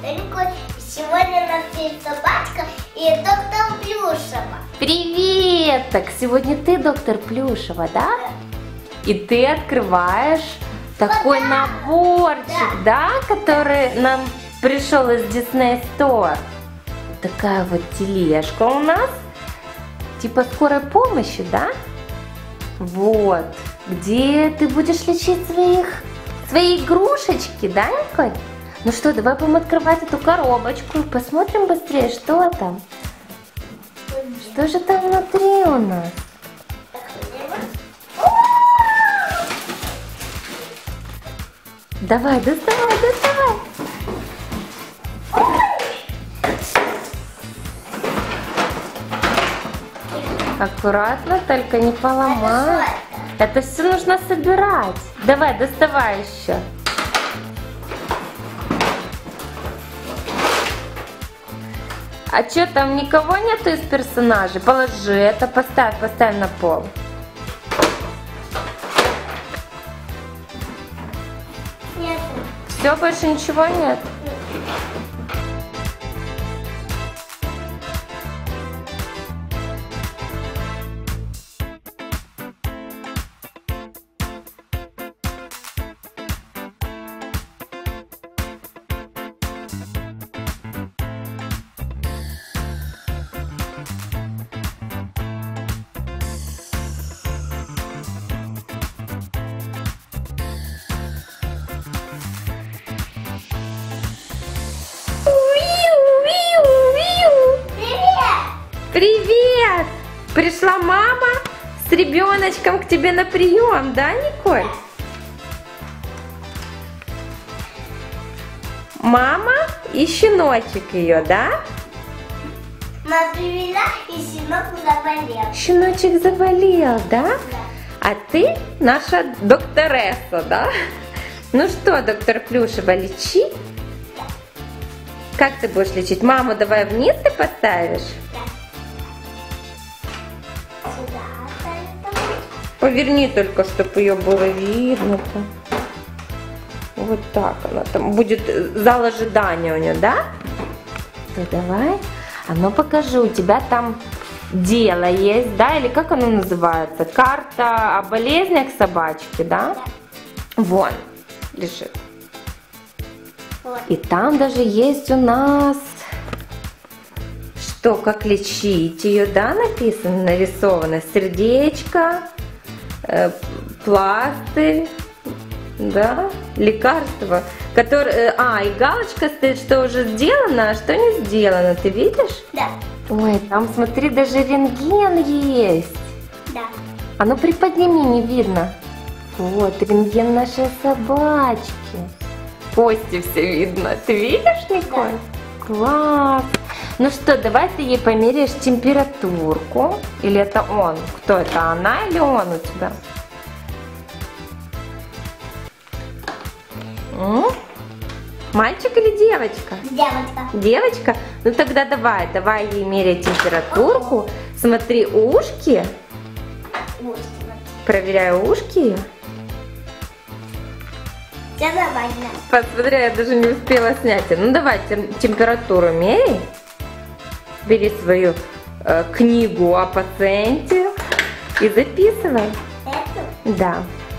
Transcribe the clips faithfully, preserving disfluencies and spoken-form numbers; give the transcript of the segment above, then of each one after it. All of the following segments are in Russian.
Николь. Сегодня у нас есть собачка и доктор Плюшева. Привет! Так сегодня ты доктор Плюшева, да? Да. И ты открываешь такой да. наборчик, да. да, который нам пришел из Disney Store. Такая вот тележка у нас, типа скорой помощи, да? Вот, где ты будешь лечить своих, свои игрушечки, да, Николь? Ну что, давай будем открывать эту коробочку и посмотрим быстрее, что там. Что же там внутри у нас? Давай, доставай, доставай. Аккуратно, только не поломай. Это все нужно собирать. Давай, доставай еще. А что, там никого нету из персонажей? Положи это, поставь, поставь на пол. Нет. Все, больше ничего нет? Привет! Пришла мама с ребеночком к тебе на прием, да, Николь? Мама и щеночек ее, да? Мама привела, и щенок заболел. Щеночек заболел, да? Да. А ты наша докторесса, да? Ну что, доктор Плюшева, лечи? Да. Как ты будешь лечить? Маму давай вниз ты поставишь? Да. Сюда оставим. Поверни только, чтобы ее было видно. Вот так она там будет, зал ожидания у нее, да? Ну давай. А ну покажи, у тебя там дело есть, да? Или как оно называется? Карта о болезнях собачки, да? Да. Вон, лежит. Вот. И там даже есть у нас, что, как лечить ее, да, написано, нарисовано. Сердечко, э, пластырь, да, лекарство. Которое, а, и галочка стоит, что уже сделано, а что не сделано, ты видишь? Да. Ой, там, смотри, даже рентген есть. Да. А ну приподними, не видно. Вот, рентген нашей собачки. Кости все видно. Ты видишь, Николь? Да. Класс. Ну что, давай ты ей померяешь температурку. Или это он? Кто это, она или он у тебя? М? Мальчик или девочка? Девочка. Девочка? Ну тогда давай, давай ей меряй температурку. Смотри, ушки. Ушки. Проверяю ушки ее. Все нормально. Посмотри, я даже не успела снять. Ну давай тем, температуру меряй. Бери свою э, книгу о пациенте и записывай. Эту? Да.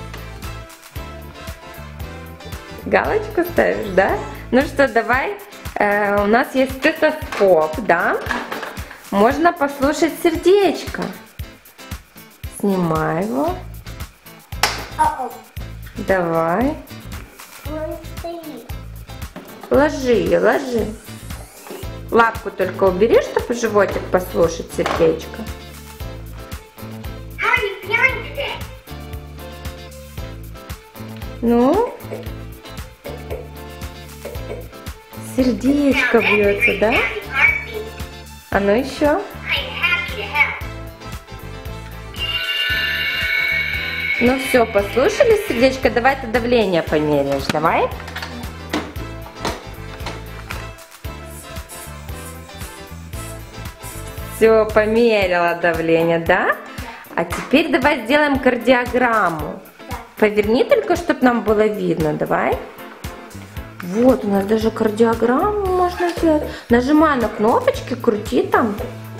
Галочку ставишь, да? Ну что, давай. Э, у нас есть стетоскоп, да? Можно послушать сердечко. Снимай его. О-о. Давай. Он стоит. Ложи ее, ложи. Лапку только убери, чтобы животик послушать сердечко. Ну? Сердечко бьется, да? А ну еще. Ну все, послушали сердечко? Давай ты давление померяешь, давай. Все, померила давление, да? А теперь давай сделаем кардиограмму. Поверни только, чтобы нам было видно, давай. Вот, у нас даже кардиограмма можно сделать? Нажимай на кнопочки, крути там.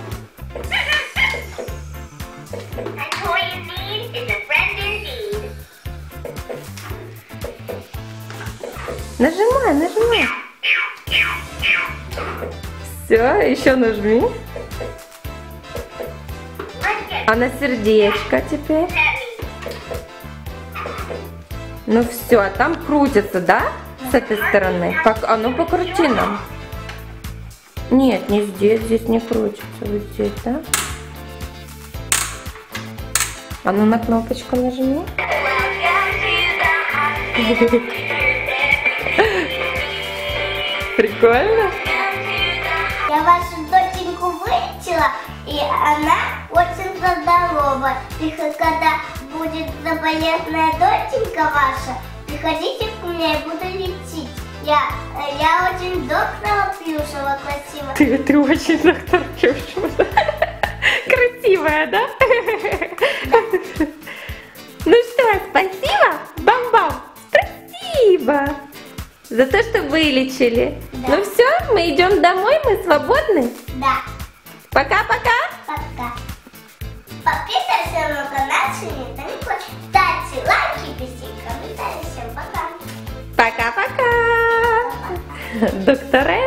Нажимай, нажимай. Все, еще нажми. А на сердечко теперь. Ну все, там крутится, да? С этой стороны. Как? А ну покрути нам. Нет, не здесь, здесь не крутится. Вот здесь, да? А ну на кнопочку нажми. Прикольно? Я вашу доченьку вылечила, и она очень здорова. И когда будет заболевная доченька ваша, приходите ко мне, я буду лечить. Я, я очень доктор Плюшева красивая. Ты, ты очень доктор Плюшева. Красивая, да? Ну что, спасибо, бам-бам. Спасибо за то, что вылечили. Да. Ну все, мы идем домой, мы свободны. Да. Пока-пока. Пока. Подписывайся на канал, если не хочешь. Ставьте лайки, пишите комментарии. Всем пока. Пока-пока. Доктор